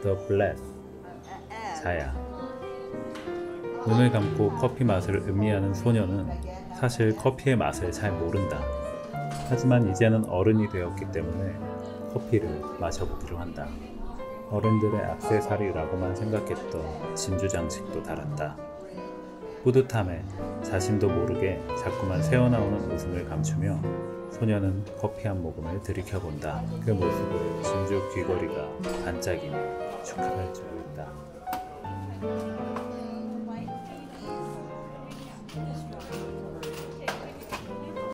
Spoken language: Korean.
the blast. 자야. 눈을 감고 커피 맛을 음미하는 소녀는 사실 커피의 맛을 잘 모른다. 하지만 이제는 어른이 되었기 때문에 커피를 마셔보기로 한다. 어른들의 액세서리라고만 생각했던 진주 장식도 달았다. 뿌듯함에 자신도 모르게 자꾸만 새어나오는 웃음을 감추며 소녀는 커피 한 모금을 들이켜본다. 그 모습을 진주 귀걸이가 반짝이며 축하할 줄 알다.